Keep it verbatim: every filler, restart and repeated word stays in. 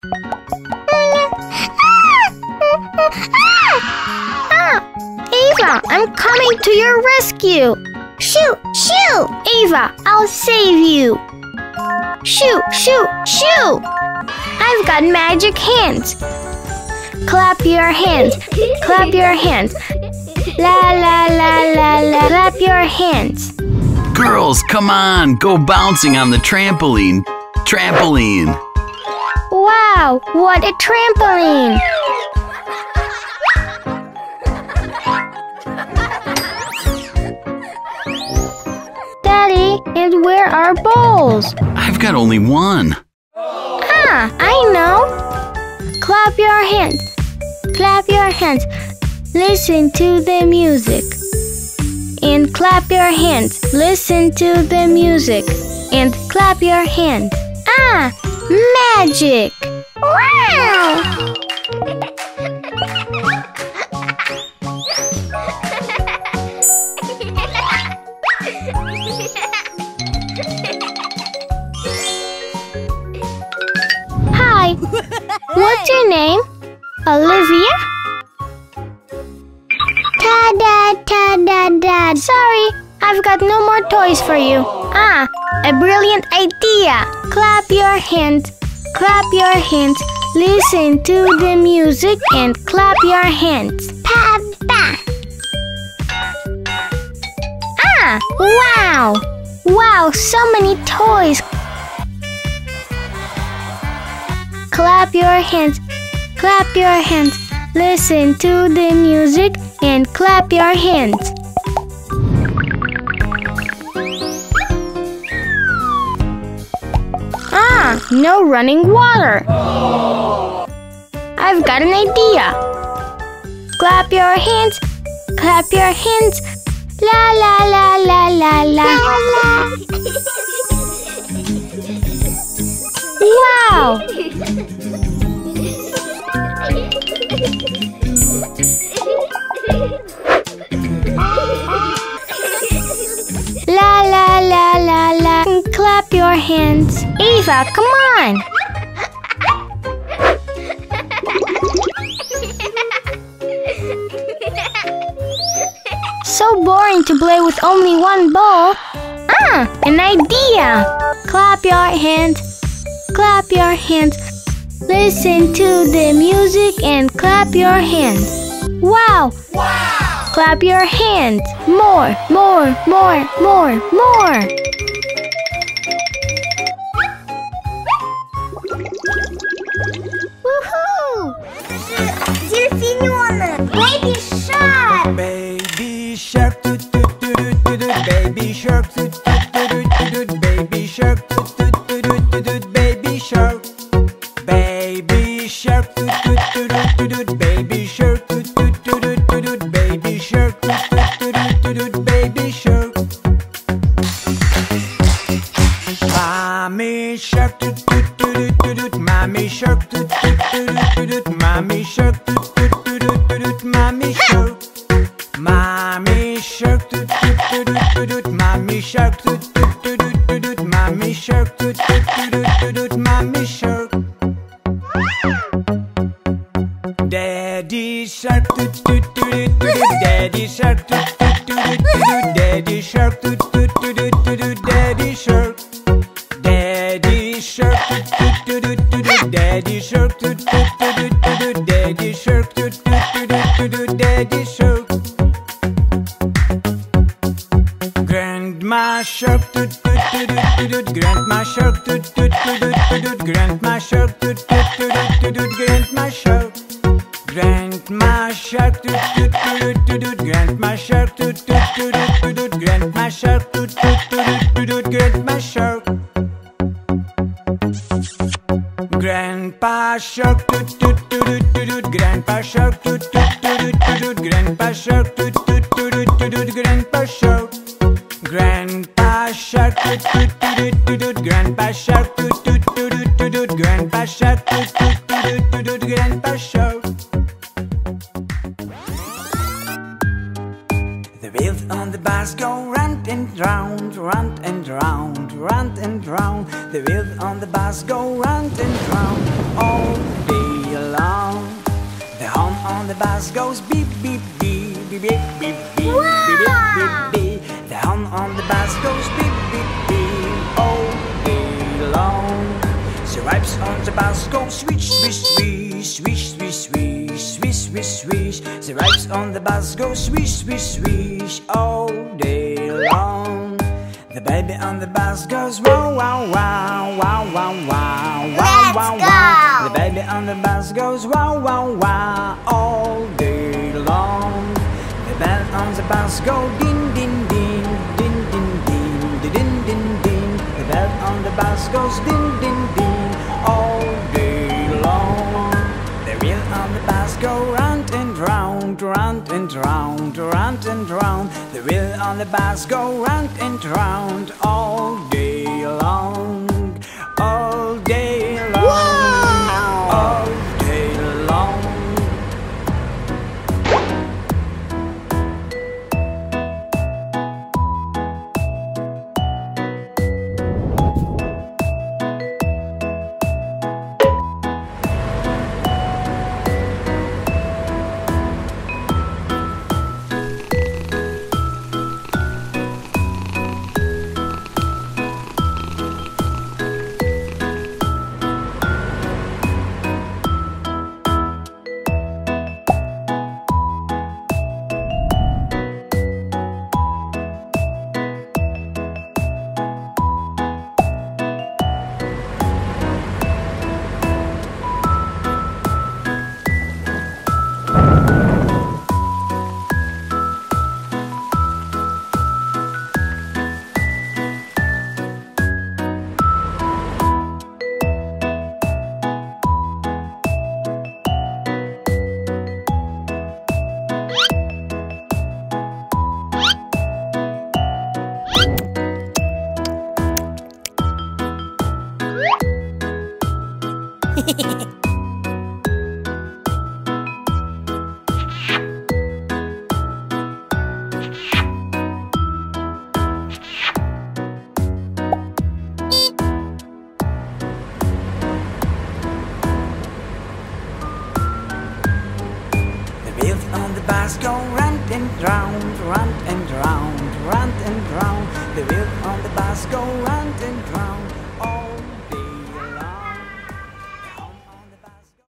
Ava, I'm coming to your rescue. Shoo, shoo! Ava, I'll save you. Shoo, shoo, shoo! I've got magic hands. Clap your hands, clap your hands. La la la la la, clap your hands. Girls, come on, go bouncing on the trampoline. Trampoline. Wow, what a trampoline! Daddy, and where are balls? I've got only one. Ah, I know. Clap your hands. Clap your hands. Listen to the music. And clap your hands. Listen to the music. And clap your hands. Ah, magic! Wow! Hi, what's your name? Olivia? Ta-da, ta-da-da. Sorry, I've got no more toys for you. Ah, a brilliant idea. Clap your hands, clap your hands. Listen to the music and clap your hands. Pa-pa. Ah, wow. Wow, so many toys. Clap your hands, clap your hands. Listen to the music and clap your hands. Ah, no running water. I've got an idea. Clap your hands, clap your hands. La la la la la la. Wow! La la la la la. Clap your hands. Ava, come on. So boring to play with only one ball. Ah, an idea. Clap your hands. Clap your hands. Listen to the music and clap your hands. Wow! Wow! Clap your hands. More, more, more, more, more. Woohoo! Дельфинёнок! Baby shark! Baby shark, do do do do do do. Baby shark, do do do do do. Baby shark, do do do do do. Baby shark. Baby shark, do do do do do. Baby shark, do do do do do. Baby shark, do do do do. Baby shark. Mommy shark, do do do do do. Mommy shark, do do do do do. Mommy shark, do do do do do. Mommy shark. Mommy shark, do do do do do. Mommy shark, do do do do do. Mommy shark, do do do do do. Mommy shark. Daddy shark, do do do do do. Daddy shark, do do do do. Daddy shark, do do do do do. Daddy shark. Daddy shark, do do do do. Daddy shark, do do do do. Daddy shark, do do do do. Daddy shark. Grandma shark, do do do do. Grandma shark, do do do do. Grandma shark, do do do do. Grandma shark. Grandma shark, do do do do. Grandma shark, do do do do. Grandma shark, do do do do. Grandma shark. Grandpa shark, do do do do. Grandpa shark, do do do do. Grandpa shark, do do do do. Grandpa shark. Grandpa shark, do do do do. Grandpa shark, do do do do. Grandpa shark, do do do do. Grandpa shark. The wheels on the bus go round and round, round and round, round and round. The wheels on the bus go round and round all bus goes beep beep beep beep beep beep beep beep beep beep. The horn on the bus goes beep beep beep all day long. The stripes on the bus go swish swish swish swish swish swish swish swish swish. The stripes on the bus go swish swish swish all day long. The baby on the bus goes wow wow wow wow wow wow wow wow wow. The baby on the bus goes wow wow wow all day long. The bell on the bus go din din din din din din din din din. The bell on the bus goes din din din all day long. The wheel on the bus go round and round, round and round, round and round. The wheel on the bus go round and round all day long, all day long, wow. All day long. On the bus go round and round, round and round, round and round. The wheel on the bus go round and round.